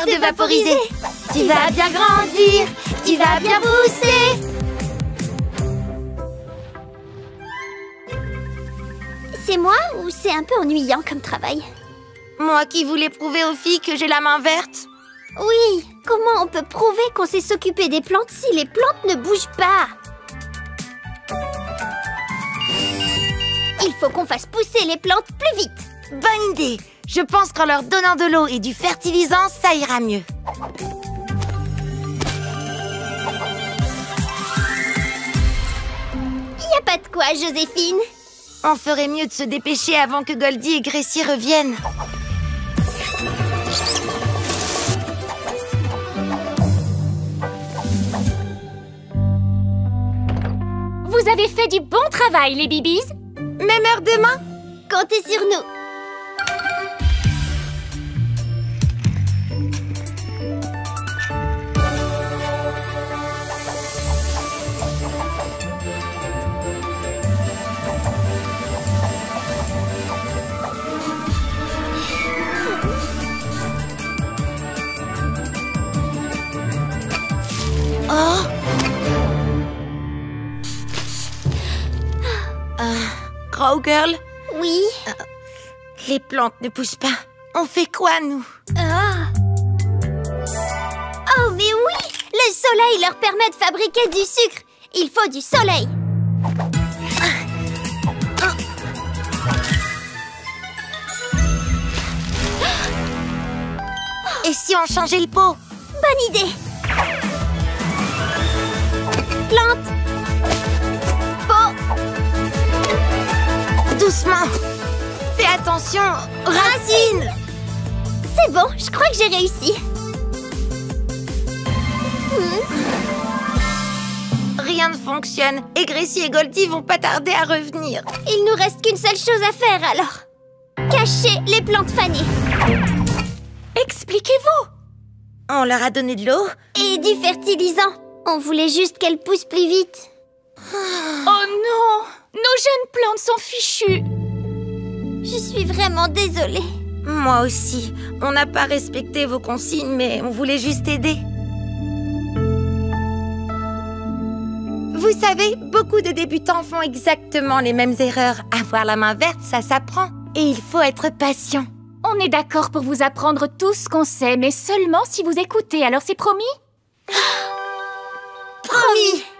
de vaporiser. Tu vas bien grandir, tu vas bien pousser. C'est moi ou c'est un peu ennuyant comme travail? Moi qui voulais prouver aux filles que j'ai la main verte. Oui, comment on peut prouver qu'on sait s'occuper des plantes si les plantes ne bougent pas? Il faut qu'on fasse pousser les plantes plus vite. Bonne idée. Je pense qu'en leur donnant de l'eau et du fertilisant, ça ira mieux. Y a pas de quoi, Joséphine. On ferait mieux de se dépêcher avant que Goldie et Gracie reviennent. Vous avez fait du bon travail, les bibis. Même heure demain? Comptez sur nous. Oh! Grow Girl? Oui. Les plantes ne poussent pas. On fait quoi, nous? Ah. Oh, mais oui! Le soleil leur permet de fabriquer du sucre. Il faut du soleil. Et si on changeait le pot? Bonne idée. Plante. Pot. Doucement. Fais attention. Racine. C'est bon, je crois que j'ai réussi. Rien ne fonctionne. Et Gracie et Goldie vont pas tarder à revenir. Il nous reste qu'une seule chose à faire alors. Cacher les plantes fanées. Expliquez-vous. On leur a donné de l'eau. Et du fertilisant. On voulait juste qu'elles poussent plus vite. Oh non! Nos jeunes plantes sont fichues. Je suis vraiment désolée. Moi aussi. On n'a pas respecté vos consignes, mais on voulait juste aider. Vous savez, beaucoup de débutants font exactement les mêmes erreurs. Avoir la main verte, ça s'apprend. Et il faut être patient. On est d'accord pour vous apprendre tout ce qu'on sait, mais seulement si vous écoutez, alors c'est promis? Promis!